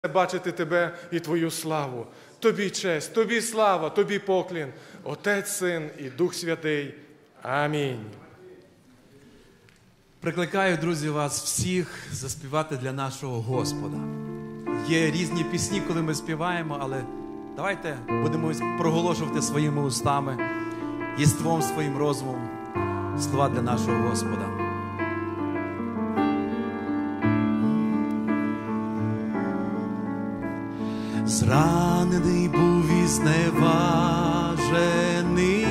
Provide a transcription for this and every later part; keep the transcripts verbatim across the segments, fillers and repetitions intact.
бачити Тебе і Твою славу. Тобі честь, Тобі слава, Тобі поклін, Отець, Син і Дух Святий. Амінь. Прикликаю, друзі, вас всіх заспівати для нашого Господа. Є різні пісні, коли ми співаємо, але давайте будемо проголошувати своїми устами, єством своїм розумом слова для нашого Господа. Зранений був і зневажений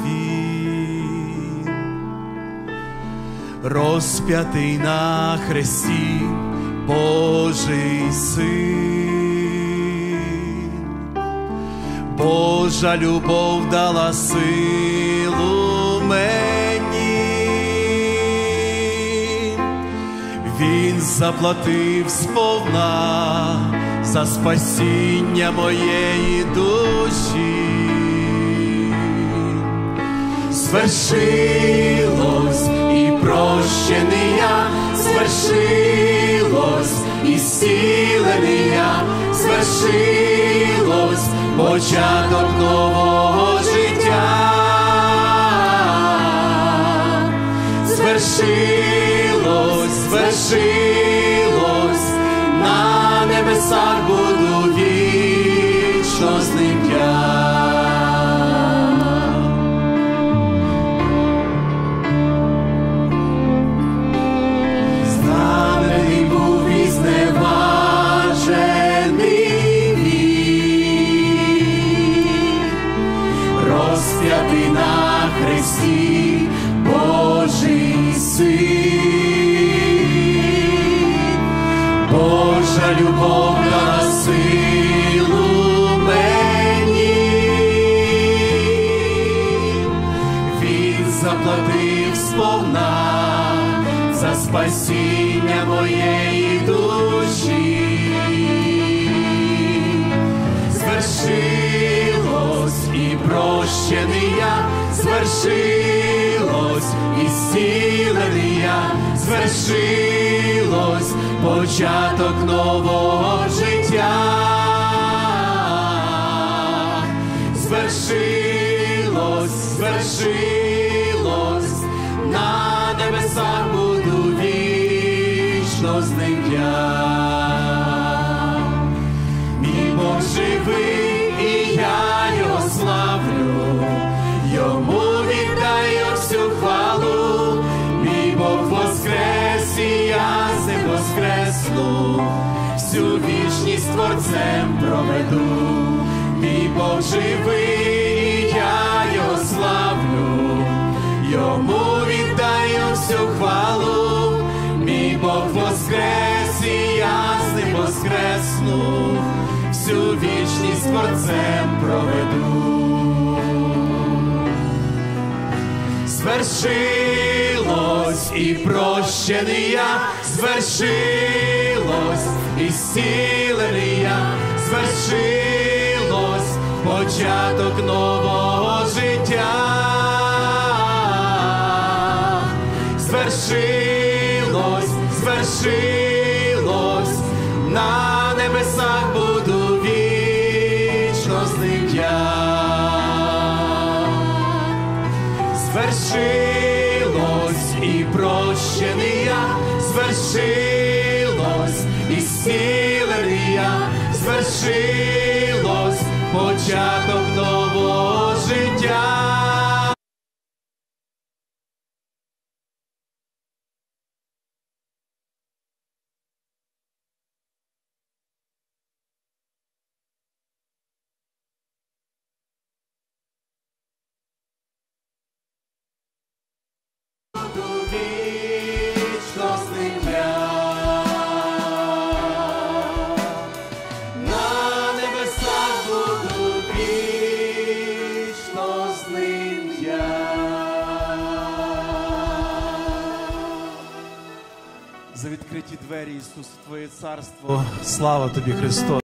він, розп'ятий на хресті Божий Син. Божа любов дала силу мені, Він заплатив сповна за спасіння моєї душі. Звершилось і прощений я, звершилось і зцілений я, звершилось початок нового життя. Звершилось, звершилось, на небесах буду вічно з ним я. Знамений був і зневажений він, розп'ятий на хресті Божий Син. Божа любов дала силу мені, Він заплатив сповна за спасіння моєї душі. Звершилось і прощений я, звершилось і зцілений я, звершилось початок нового життя. Звершилось, звершилось, на небесах буду вічно з ним я. Мій Бог живий, і я його славлю, йому віддаю всю хвалу. Мій Бог воскрес, і я з ним воскресну, всю вічність Творцем проведу. Мій Бог живий, і я його славлю, йому віддаю всю хвалу. Мій Бог воскрес, і я з ним воскресну, всю вічність Творцем проведу. Звершилось і прощений я, звершилось і зцілений я, звершилось початок нового життя. Звершилось, звершилось, на небесах буду вічно з ним я. Звершилось і прощений я, звершилось і зцілений я, звершилось початок нового життя. Вічно з ним я, на небесах буду вічно з ним я. За відкриті двері, Ісус, Твоє царство. Слава Тобі, Христос.